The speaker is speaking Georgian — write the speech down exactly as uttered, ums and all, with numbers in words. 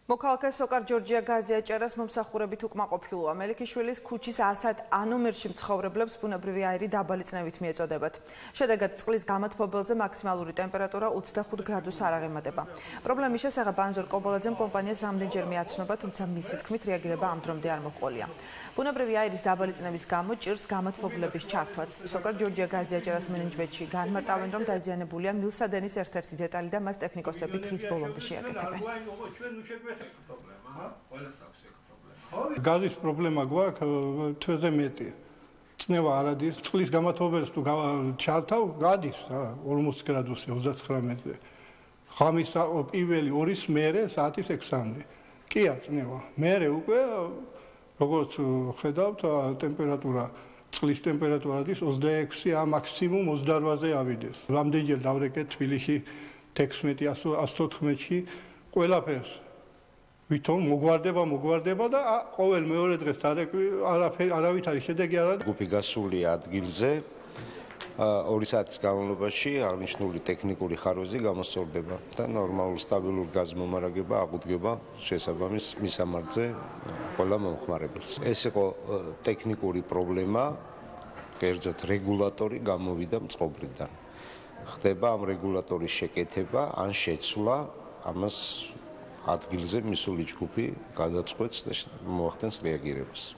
მოქალაქე სოკარ ჯორჯია გაზიაჭერას მომსახურებით უკმაყოფილოა. მელიქიშვილის ქუჩის ასა ნომერში მცხოვრებლებს ბუნებრივი აირი დაბალი წნევით მიეწოდებათ. შედეგად წყლის გამათბობელზე მაქსიმალური ტემპერატურა ოცდახუთ გრადუსს არ აღემატება. პრობლემის შესახებ ანზორ კობოლაძემ კომპანიას რამდენჯერმე აცნობა, თუმცა მისი თქმით რეაგირება ამ დრომდე არ მოჰყოლია. ბუნებრივი აირის დაბალი წნევის გამო ჭირს გამათბობლების ჩართვაც. სოკარ ჯორჯია გაზიაჭერას მენეჯმენტში განმარტავენ, რომ დაზიანებულია მილსადენის ერთ-ერთი დეტალი და მას ტექნიკოსები დღის ბოლომდე შეაკეთებენ. Gazis problema გვაქვს თვეზე მეტი. წნევა არ ადის, წყლის გამათბობელს თუ ჩართავ, გადის ორმოცი გრადუსი ოცდაცხრამეტზე. ღამის პირველი ორის მერე საათის ექვსამდე. კია წნევა. მერე უკვე როგორც ხედავთ, ტემპერატურა წყლის ტემპერატურა არის ოცდაექვსი, ა მაქსიმუმ ოცდაოთხზე ავიდეს. რამდენჯერ დავრეკეთ თბილისში თექვსმეტი ათოთხმეტში ყველაფერს ვითომ მოგვარდება, მოგვარდება და ყოველ მეორე დღეს არაფერი არავით არის შედეგი არ არის. ჯგუფი გასულია ადგილზე. ორი საათის განმავლობაში აღნიშნული ტექნიკური ხარვეზი გამოსწორდება და ნორმალური სტაბილური გაზმომარაგება აღუდგება შესაბამის მისამართზე ყველა მომხმარებელს. ეს იყო ტექნიკური პრობლემა, კერძოდ რეგულატორი გამოვიდა მწყობრიდან. ხდება ამ რეგულატორის შეკეთება ან შეცვლა, ამას ადგილზე მისული ჯგუფი გადაწყვეტს და მოახდენს რეაგირებას.